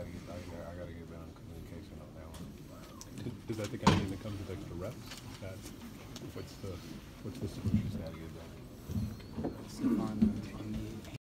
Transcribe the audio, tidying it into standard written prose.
gotta get better on communication on that one. Does that think anything that comes with extra reps? That what's the solution? Just gotta get better. Stephon, on the